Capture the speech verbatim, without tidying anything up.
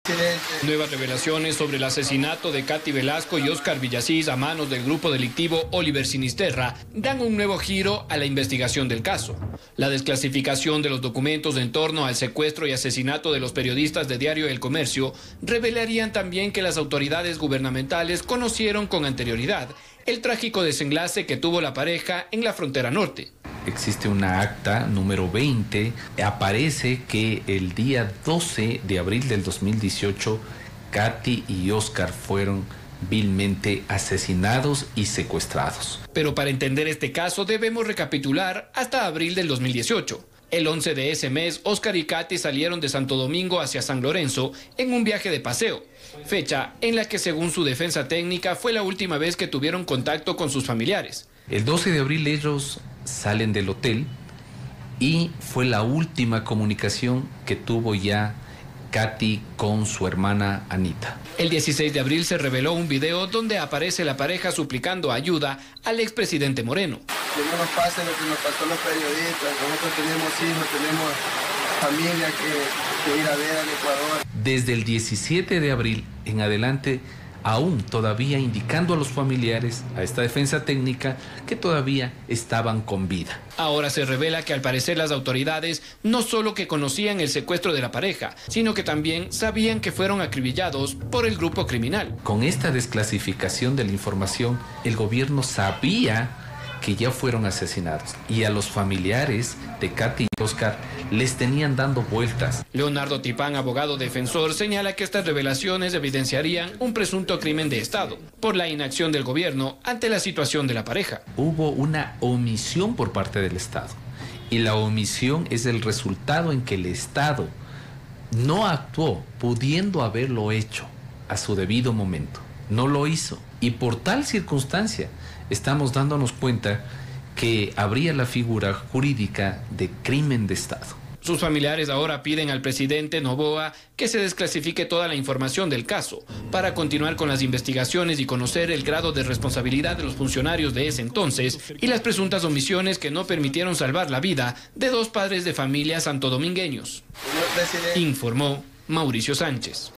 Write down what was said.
Nuevas revelaciones sobre el asesinato de Katy Velasco y Óscar Villasís a manos del grupo delictivo Oliver Sinisterra dan un nuevo giro a la investigación del caso. La desclasificación de los documentos en torno al secuestro y asesinato de los periodistas de Diario El Comercio revelarían también que las autoridades gubernamentales conocieron con anterioridad el trágico desenlace que tuvo la pareja en la frontera norte. Existe una acta número veinte, aparece que el día doce de abril del dos mil dieciocho, Katy y Óscar fueron vilmente asesinados y secuestrados. Pero para entender este caso debemos recapitular hasta abril del dos mil dieciocho. El once de ese mes, Óscar y Katy salieron de Santo Domingo hacia San Lorenzo en un viaje de paseo, fecha en la que según su defensa técnica fue la última vez que tuvieron contacto con sus familiares. El doce de abril ellos salen del hotel y fue la última comunicación que tuvo ya Katy con su hermana Anita. El dieciséis de abril se reveló un video donde aparece la pareja suplicando ayuda al expresidente Moreno. Que no nos pase lo que nos pasó a los periodistas, nosotros tenemos hijos, tenemos familia que, que ir a ver al Ecuador. Desde el diecisiete de abril en adelante, aún todavía indicando a los familiares, a esta defensa técnica, que todavía estaban con vida. Ahora se revela que al parecer las autoridades no solo que conocían el secuestro de la pareja, sino que también sabían que fueron acribillados por el grupo criminal. Con esta desclasificación de la información, el gobierno sabía que ya fueron asesinados y a los familiares de Katy y Óscar les tenían dando vueltas. Leonardo Tipán, abogado defensor, señala que estas revelaciones evidenciarían un presunto crimen de Estado por la inacción del gobierno ante la situación de la pareja. Hubo una omisión por parte del Estado y la omisión es el resultado en que el Estado no actuó pudiendo haberlo hecho a su debido momento. No lo hizo y por tal circunstancia estamos dándonos cuenta que habría la figura jurídica de crimen de Estado. Sus familiares ahora piden al presidente Noboa que se desclasifique toda la información del caso para continuar con las investigaciones y conocer el grado de responsabilidad de los funcionarios de ese entonces y las presuntas omisiones que no permitieron salvar la vida de dos padres de familia santodomingueños. Informó Mauricio Sánchez.